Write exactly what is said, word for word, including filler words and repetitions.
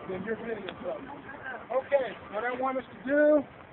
then you're getting in trouble. Okay, what I want us to do